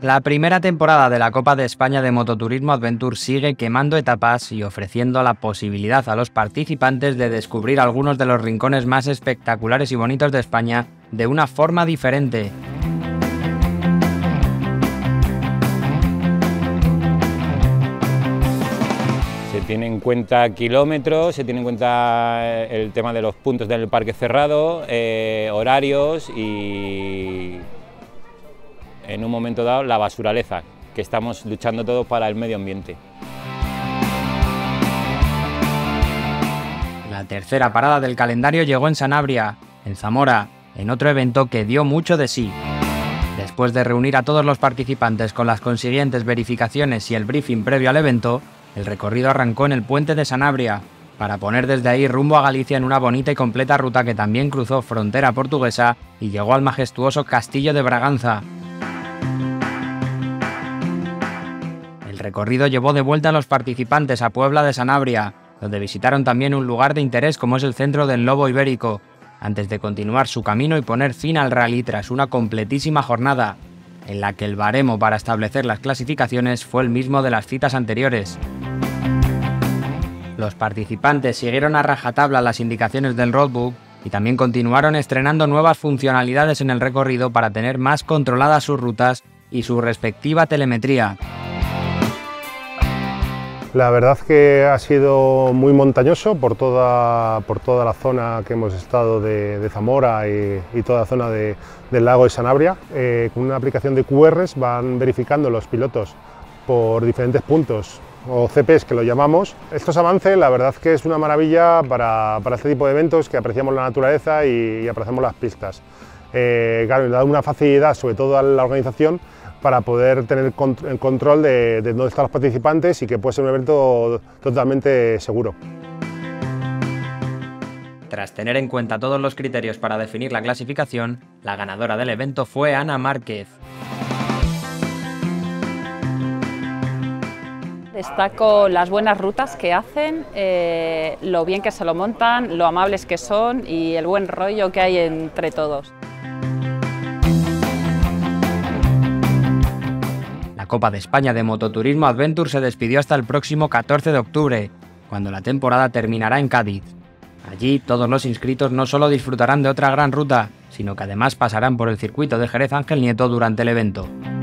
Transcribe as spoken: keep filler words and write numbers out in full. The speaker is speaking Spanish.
La primera temporada de la Copa de España de Mototurismo Adventure sigue quemando etapas y ofreciendo la posibilidad a los participantes de descubrir algunos de los rincones más espectaculares y bonitos de España de una forma diferente. Se tiene en cuenta kilómetros, se tiene en cuenta el tema de los puntos del parque cerrado, eh, horarios y, en un momento dado, la basuraleza, que estamos luchando todos para el medio ambiente. La tercera parada del calendario llegó en Sanabria, en Zamora, en otro evento que dio mucho de sí. Después de reunir a todos los participantes con las consiguientes verificaciones y el briefing previo al evento, el recorrido arrancó en el puente de Sanabria, para poner desde ahí rumbo a Galicia en una bonita y completa ruta que también cruzó frontera portuguesa y llegó al majestuoso Castillo de Braganza. El recorrido llevó de vuelta a los participantes a Puebla de Sanabria, donde visitaron también un lugar de interés como es el Centro del Lobo Ibérico, antes de continuar su camino y poner fin al rally tras una completísima jornada, en la que el baremo para establecer las clasificaciones fue el mismo de las citas anteriores. Los participantes siguieron a rajatabla las indicaciones del roadbook y también continuaron estrenando nuevas funcionalidades en el recorrido para tener más controladas sus rutas y su respectiva telemetría. La verdad que ha sido muy montañoso por toda, por toda la zona que hemos estado de, de Zamora y, y toda la zona de, del lago de Sanabria. Eh, con una aplicación de Q Rs van verificando los pilotos por diferentes puntos, o C Ps que lo llamamos. Estos avances, la verdad que es una maravilla para, para este tipo de eventos que apreciamos la naturaleza y, y apreciamos las pistas. Eh, claro, da una facilidad, sobre todo a la organización, para poder tener el control de, de dónde están los participantes y que puede ser un evento totalmente seguro. Tras tener en cuenta todos los criterios para definir la clasificación, la ganadora del evento fue Ana Márquez. Destaco las buenas rutas que hacen, eh, lo bien que se lo montan, lo amables que son y el buen rollo que hay entre todos. La Copa de España de Mototurismo Adventure se despidió hasta el próximo catorce de octubre, cuando la temporada terminará en Cádiz. Allí todos los inscritos no solo disfrutarán de otra gran ruta, sino que además pasarán por el circuito de Jerez Ángel Nieto durante el evento.